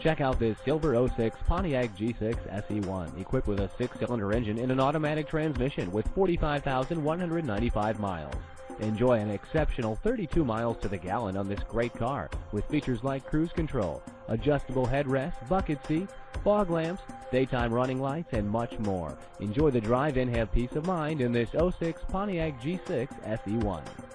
Check out this silver 06 Pontiac G6 SE1, equipped with a 6-cylinder engine and an automatic transmission with 45,195 miles. Enjoy an exceptional 32 miles to the gallon on this great car with features like cruise control, adjustable headrest, bucket seats, fog lamps, daytime running lights, and much more. Enjoy the drive and have peace of mind in this 06 Pontiac G6 SE1.